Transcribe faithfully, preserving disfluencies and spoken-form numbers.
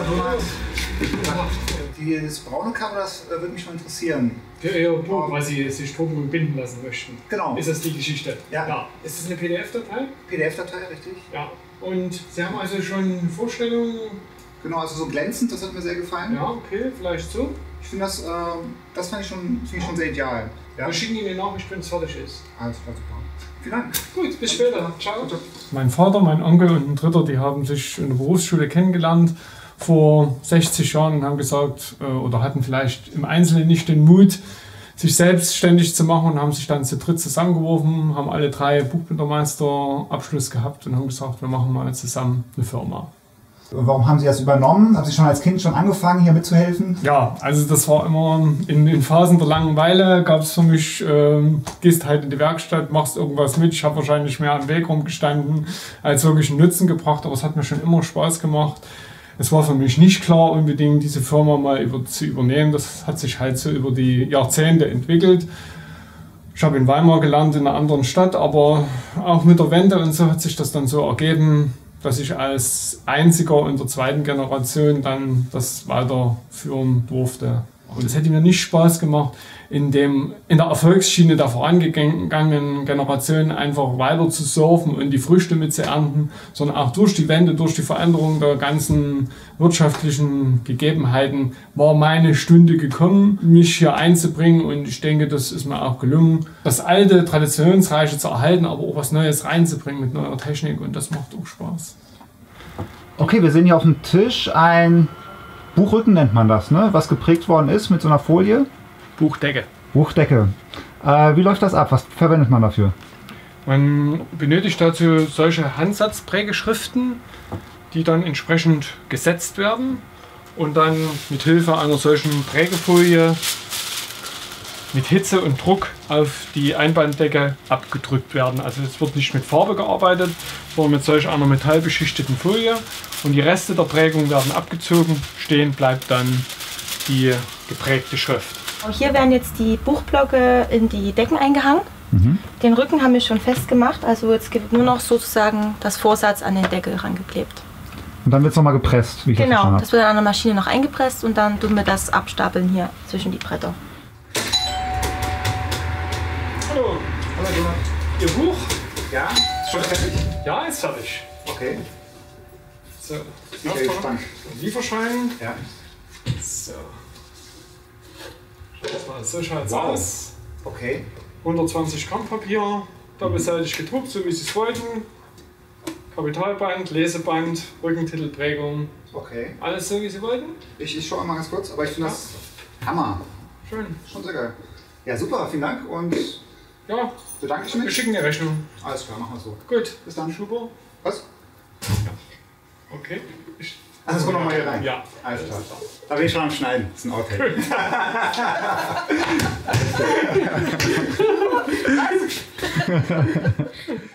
Das braune Cover, das äh, würde mich schon interessieren. Für Ihr Buch, weil Sie sich drucken binden lassen möchten. Genau. Ist das die Geschichte? Ja. ja. Ist das eine P D F-Datei? P D F-Datei, richtig. Ja. Und Sie haben also schon Vorstellungen? Genau, also so glänzend, das hat mir sehr gefallen. Ja, okay, vielleicht so. Ich finde das, äh, das fand ich schon, find ich schon sehr ideal. Ja? Wir schicken Ihnen eine Nachricht, wenn es fertig ist. Alles klar, super. Vielen Dank. Gut, bis später. Ciao. Ciao. Mein Vater, mein Onkel und ein Dritter, die haben sich in der Berufsschule kennengelernt vor sechzig Jahren und haben gesagt, äh, oder hatten vielleicht im Einzelnen nicht den Mut, sich selbstständig zu machen und haben sich dann zu dritt zusammengeworfen, haben alle drei Buchbindermeister-Abschluss gehabt und haben gesagt, wir machen mal zusammen eine Firma. Warum haben Sie das übernommen? Haben Sie schon als Kind schon angefangen, hier mitzuhelfen? Ja, also das war immer in, in Phasen der Langeweile, gab es für mich, ähm, gehst halt in die Werkstatt, machst irgendwas mit. Ich habe wahrscheinlich mehr am Weg rumgestanden, als wirklich einen Nutzen gebracht, aber es hat mir schon immer Spaß gemacht. Es war für mich nicht klar, unbedingt diese Firma mal über, zu übernehmen. Das hat sich halt so über die Jahrzehnte entwickelt. Ich habe in Weimar gelernt, in einer anderen Stadt, aber auch mit der Wende und so hat sich das dann so ergeben, dass ich als einziger in der zweiten Generation dann das weiterführen durfte. Und es hätte mir nicht Spaß gemacht, in, dem, in der Erfolgsschiene der vorangegangenen Generationen einfach weiter zu surfen und die Früchte mit zu ernten, sondern auch durch die Wende, durch die Veränderung der ganzen wirtschaftlichen Gegebenheiten war meine Stunde gekommen, mich hier einzubringen, und ich denke, das ist mir auch gelungen, das alte, traditionsreiche zu erhalten, aber auch was Neues reinzubringen mit neuer Technik, und das macht auch Spaß. Okay, wir sehen hier auf dem Tisch ein Buchrücken, nennt man das, ne? Was geprägt worden ist mit so einer Folie. Buchdecke. Buchdecke. Äh, wie läuft das ab? Was verwendet man dafür? Man benötigt dazu solche Handsatzprägeschriften, die dann entsprechend gesetzt werden und dann mit Hilfe einer solchen Prägefolie mit Hitze und Druck auf die Einbanddecke abgedrückt werden. Also es wird nicht mit Farbe gearbeitet, sondern mit solch einer metallbeschichteten Folie, und die Reste der Prägung werden abgezogen. Stehen bleibt dann die geprägte Schrift. Hier werden jetzt die Buchblöcke in die Decken eingehangen. Mhm. Den Rücken haben wir schon festgemacht, also jetzt gibt nur noch sozusagen das Vorsatz an den Deckel rangeklebt. Und dann wird es nochmal gepresst, wie ich Genau, das verstanden habe. das wird an der Maschine noch eingepresst und dann tun wir das abstapeln hier zwischen die Bretter. Hallo. Hallo, Dima. Ihr Buch? Ja, ist schon fertig. Ja, ist fertig. Okay. So, Ich bin gespannt. Lieferschein. Ja. So. Das mal, so schaut es Wow. aus. Okay. hundertzwanzig Gramm Papier, doppelseitig gedruckt, so wie Sie es wollten. Kapitalband, Leseband, Rückentitelprägung. Okay. Alles so, wie Sie wollten? Ich, ich schaue mal ganz kurz, aber ich finde das Hammer. Schön. Schon sehr geil. Ja, super, vielen Dank und Ja, bedanke ich wir mich. schicken eine Rechnung. Alles klar, machen wir so. Gut. Bis dann. Super. Was? Okay. Ich Also, das kommt nochmal hier rein. Ja. Alles klar. Da bin ich schon am Schneiden. Das ist ein Outtake. Alles klar.